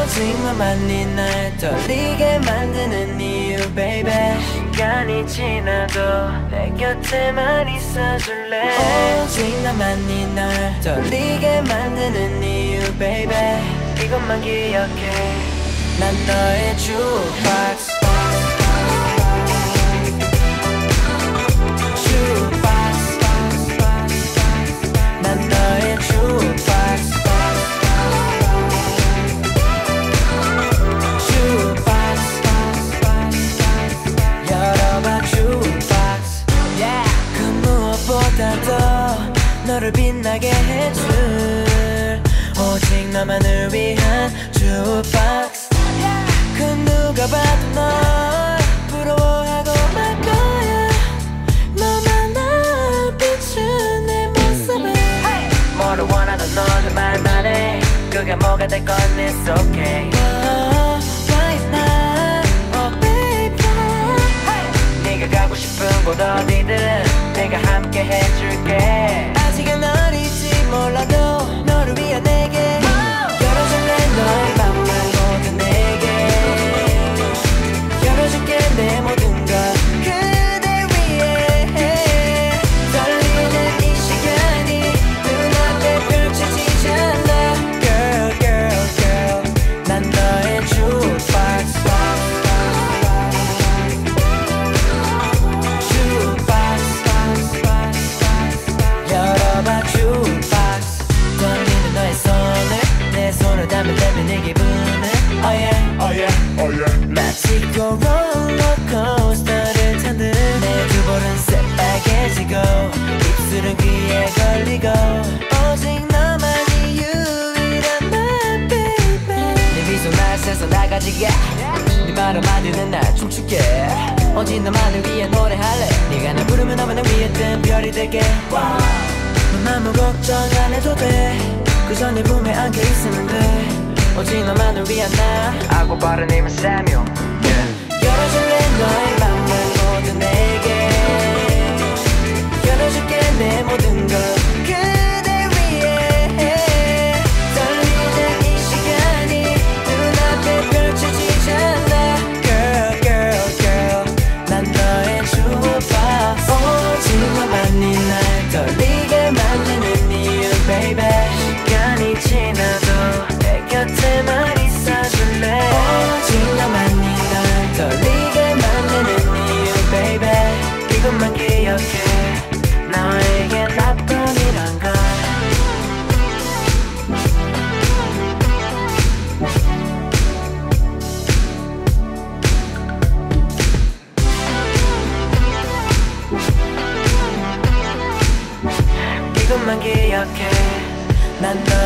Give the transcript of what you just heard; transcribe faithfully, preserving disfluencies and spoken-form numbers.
오직 너만이 날 떨리게 만드는 이유 baby. 시간이 지나도 내 곁에만 있어줄래. 오직 너만이 날 떨리게 만드는 이유 baby. 이것만 기억해. 난 너의 주박스. 난 너의 주박스. 주박스. 열어봐 주박스. 그 무엇보다도 너를 빛나게 해줄 오직 너만을 위한 주박스. 그 누가 봐도 널 부러워하고 말 거야. 너만 날 비춘 내 모습을. 뭐를 원하던 너는 말만 해. 그게 뭐가 됐건 it's okay. oh, right now, oh baby. 네가 가고 싶은 곳 어디든 내가 함께 해줄게. 아직은 어리지 몰라도 너를 위한 내게 열어줄래 너의 맘을 모두 내게. 열어줄게 내 모든 걸 그대 위해. 떨리는 이 시간이 눈앞에 펼쳐지잖아. Girl, girl, girl. 난 너의 주박스. 주박스. 열어봐 주박스. 떨리는 너의 손을 내 손을 닿으면 되면 내 기분은 Oh yeah, oh yeah, oh yeah. 마치 고 롤러코스터를 탄 듯 내 두 볼은 새빨개지고 입술은 귀에 걸리고 오직 너만이 유일한 my baby. 네 미소 날 새서 나가지게 네 말 한마디는 날 춤추게. 오직 너만을 위해 노래할래. 네가 날 부르면 너만을 위해 뜬 별이 될게. 넌 아무 걱정 안 해도 돼. 그저 내 품에 안겨 있으면 돼. 오직 너만을 위한 나 하고 바른 힘은 Samuel. yeah. 열어줄래 너의 맘을 모두 내게. 열어줄게 내 모든 걸 그대 위해. 떨리는 이 시간이 눈앞에 펼쳐지잖아. Girl, girl, girl. 난 너의 주박스. 오직 너만이 날 떨리게 만드는 이유 baby. 시간이 지나도 내 곁에만 있어줄래. 오직 너만이 날 떨리게 만드는 이유 baby. 이것만 기억해. 너에게 나뿐이란 걸. 이것만 기억해. 난 너